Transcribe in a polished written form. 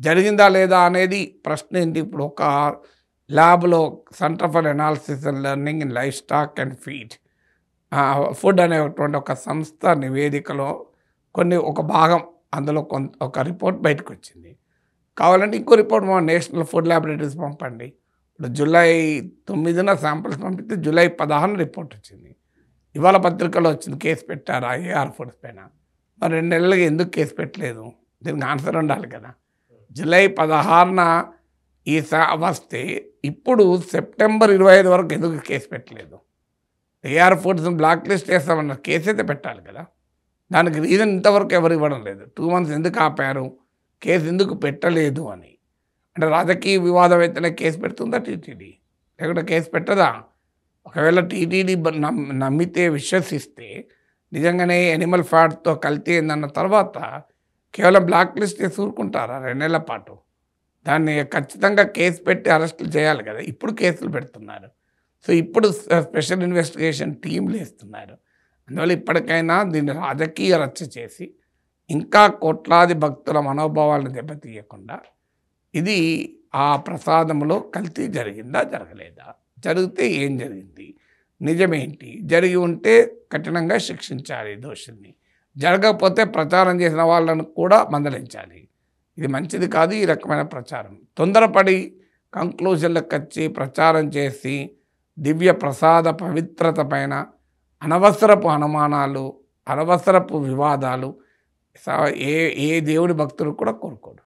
జరిగిందా లేదా అనేది ప్రశ్న ఏంటి? ఇప్పుడు ఒక ల్యాబ్‌లో centre for analysis and learning in livestock and food అనేటువంటి ఒక సంస్థ నివేదికలో ఒక భాగం అందులో ఒక రిపోర్ట్ బయటకొచ్చింది. కావాలంటే ఇంకో రిపోర్ట్ మా నేషనల్ ఫుడ్ ల్యాబొరేటరీస్ పంపండి. ఇప్పుడు జూలై 9న శాంపిల్స్ పంపిస్తే జూలై 16న రిపోర్ట్ వచ్చింది. ఇవాళ పత్రికలో వచ్చింది కేసు పెట్టారా ఏఆర్ ఫుడ్స్ పైన. మరి 2 నెలలుగా ఎందుకు కేసు పెట్టలేదు? దీనికి ఆన్సర్ ఉండాలి కదా! జూలై 16న వస్తే ఇప్పుడు సెప్టెంబర్ 25 వరకు ఎందుకు కేసు పెట్టలేదు? ఏఆర్ ఫుడ్స్‌ని బ్లాక్ లిస్ట్ చేస్తామన్నారు. కేసైతే పెట్టాలి కదా! దానికి రీజన్ ఇంతవరకు ఎవరు ఇవ్వడం లేదు. 2 మంత్స్ ఎందుకు ఆపారు? కేసు ఎందుకు పెట్టలేదు అని. అంటే రాజకీయ వివాదం అయితేనే కేసు పెడుతుందా టీటీడీ? లేకుంటే కేసు పెట్టదా? ఒకవేళ టీటీడీ నమ్మితే విశ్వసిస్తే నిజంగానే యానిమల్ ఫ్యాట్‌తో కల్తీ అయిందన్న తర్వాత కేవలం బ్లాక్ లిస్ట్ చేసి ఊరుకుంటారా 2 నెలల పాటు? దాన్ని ఖచ్చితంగా కేసు పెట్టి అరెస్టులు చేయాలి కదా! ఇప్పుడు కేసులు పెడుతున్నారు. సో, ఇప్పుడు స్పెషల్ ఇన్వెస్టిగేషన్ టీమ్‌లు ఏస్తున్నారు. అందువల్ల ఇప్పటికైనా దీన్ని రాజకీయ రచ్చ చేసి ఇంకా కోట్లాది భక్తుల మనోభావాలను దెబ్బతీయకుండా ఇది ఆ ప్రసాదంలో కల్తీ జరిగిందా? జరగలేదా? జరిగితే ఏం జరిగింది? నిజమేంటి? జరిగి ఉంటే కఠినంగా శిక్షించాలి దోషుల్ని. జరగకపోతే ప్రచారం చేసిన వాళ్ళను కూడా మందలించాలి. ఇది మంచిది కాదు ఈ రకమైన ప్రచారం. తొందరపడి కంక్లూజన్‌లకొచ్చి ప్రచారం చేసి దివ్య ప్రసాద పవిత్రత పైన అనవసరపు అనుమానాలు, అనవసరపు వివాదాలు ఏ ఏ దేవుడి భక్తుడు కూడా కోరుకోడు.